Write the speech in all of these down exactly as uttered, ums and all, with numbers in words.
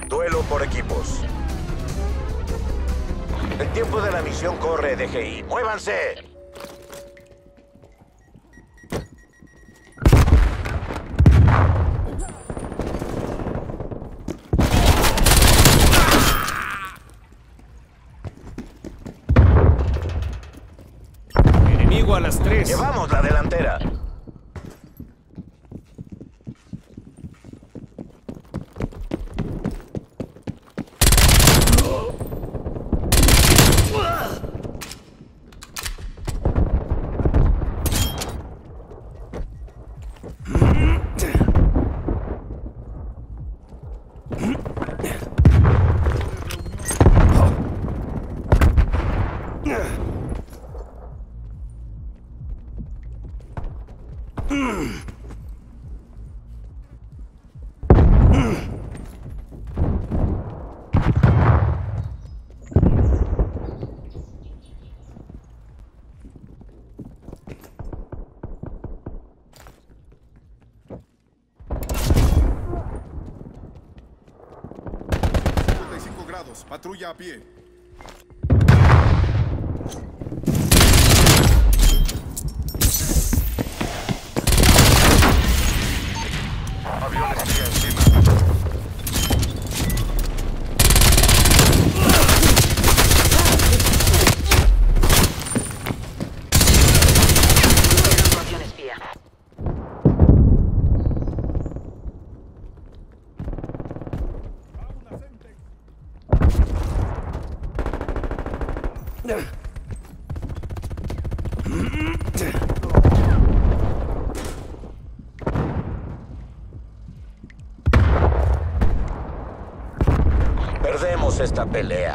Duelo por equipos. El tiempo de la misión corre, D G I. ¡Muévanse! Enemigo a las tres. Llevamos la delantera. Patrulla a pie. Avión espía encima. Avión espía. Perdemos esta pelea.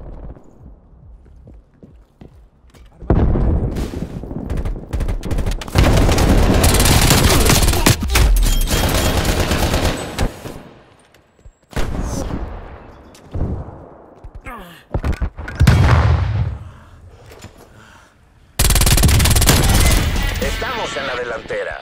Estamos en la delantera.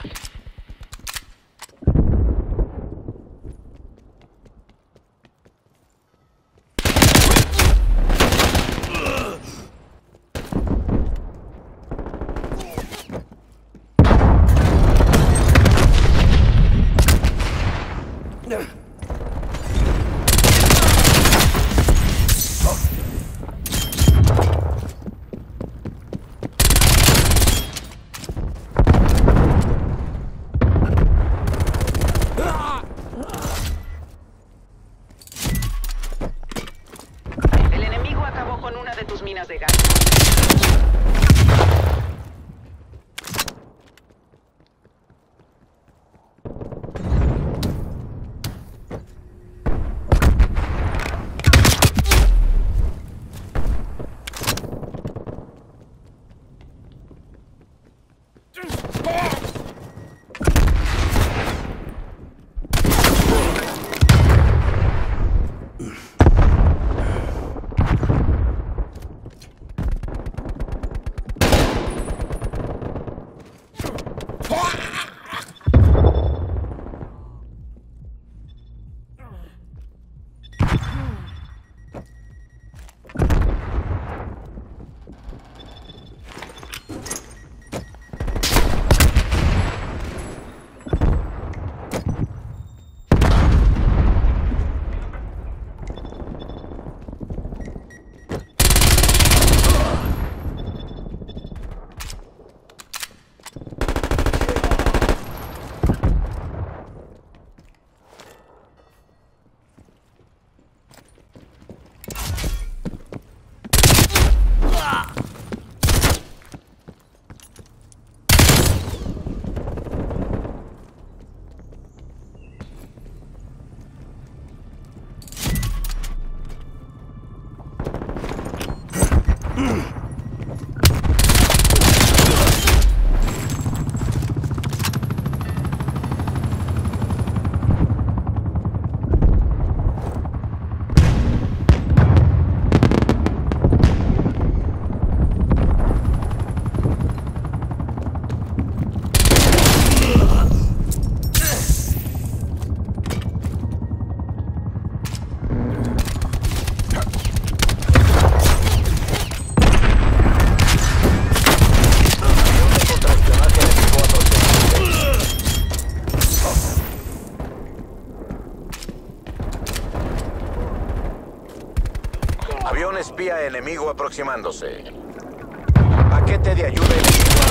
espía enemigo aproximándose. Paquete de ayuda enemigo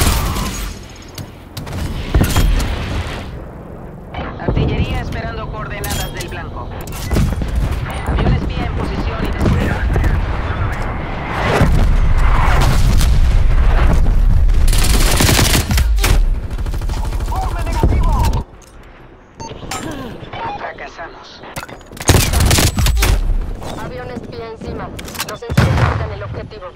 arriba. Artillería esperando coordenadas del blanco. Avión espía en posición y desplegado. ¡Informe negativo! Fracasamos. Avión espía encima. Los sensores marcan el objetivo.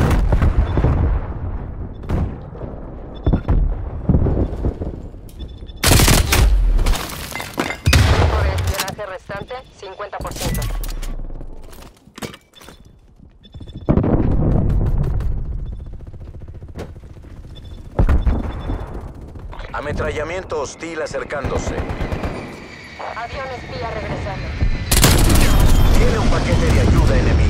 Tiempo de espionaje restante, cincuenta por ciento. Ametrallamiento hostil acercándose. Avión espía regresando. Tiene un paquete de ayuda enemigo.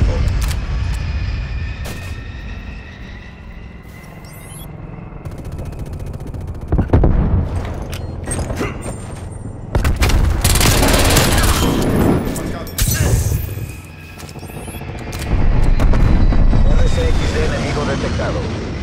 R C X D enemigo detectado.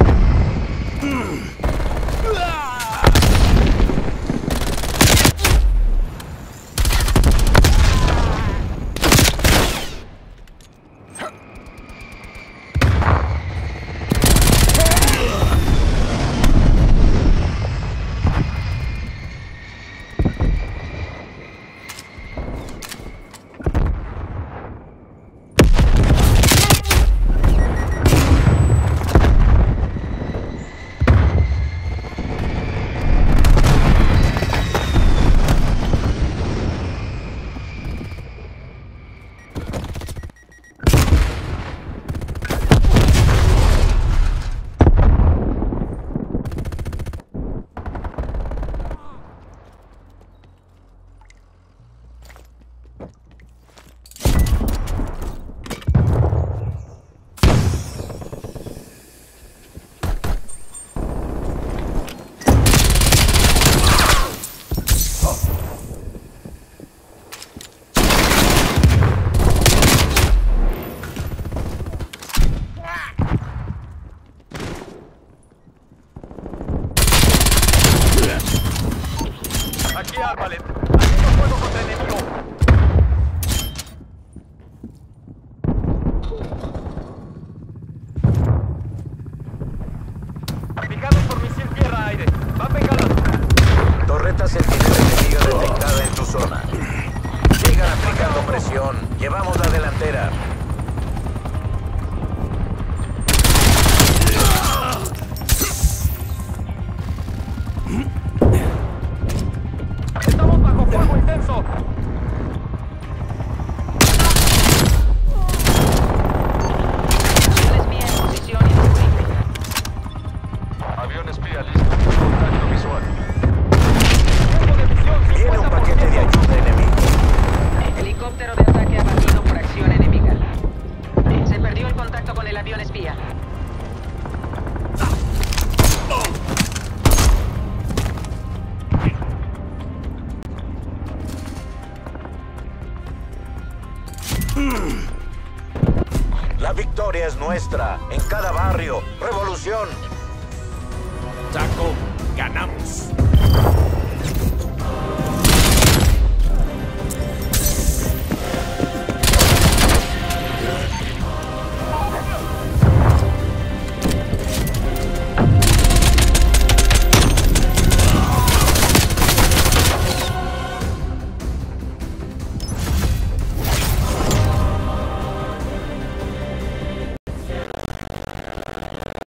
Aquí Arbalet. Haciendo fuego contra el enemigo. Picados por misil tierra-aire. Va a pegar. Torreta sentinela enemiga detectada en tu zona. Sigan aplicando presión. Llevamos la delantera. Estamos bajo fuego intenso. Avión espía en posición y disponible. Avión espía listo. Contacto visual. Tiempo de visión Viene un cincuenta por paquete de ciento. ayuda enemigo. Helicóptero de ataque abatido por acción enemiga. Se perdió el contacto con el avión espía. La victoria es nuestra. En cada barrio. Revolución. Taco, ganamos.